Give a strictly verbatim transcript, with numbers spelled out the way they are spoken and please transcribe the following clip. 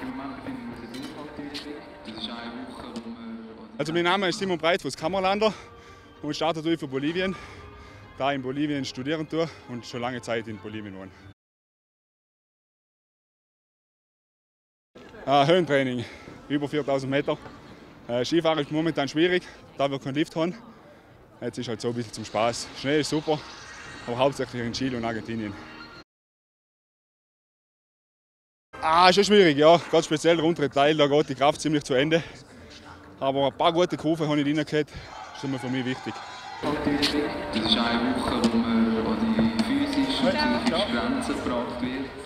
Also mein Name ist Simon Breitfuß Kammerlander und ich starte für Bolivien, da ich in Bolivien studieren tue und schon lange Zeit in Bolivien wohne. Äh, Höhentraining, über viertausend Meter. Äh, Skifahren ist momentan schwierig, da wir keinen Lift haben. Jetzt ist halt so ein bisschen zum Spaß. Schnee ist super, aber hauptsächlich in Chile und Argentinien. Ah, schon schwierig, ja. Ganz speziell der untere Teil, da geht die Kraft ziemlich zu Ende. Aber ein paar gute Kurven habe ich reingehört, das ist immer für mich wichtig. Das ist eine Woche, wo man an die physische und psychische Grenzen gebracht wird.